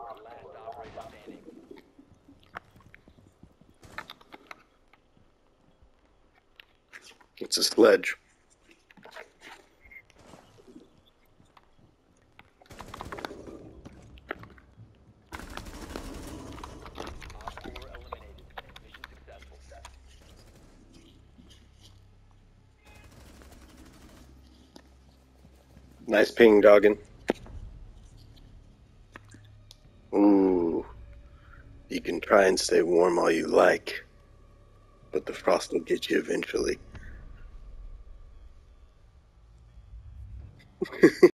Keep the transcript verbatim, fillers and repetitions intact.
It's a sledge. Nice ping, Doggin. Ooh. You can try and stay warm all you like, but the frost will get you eventually.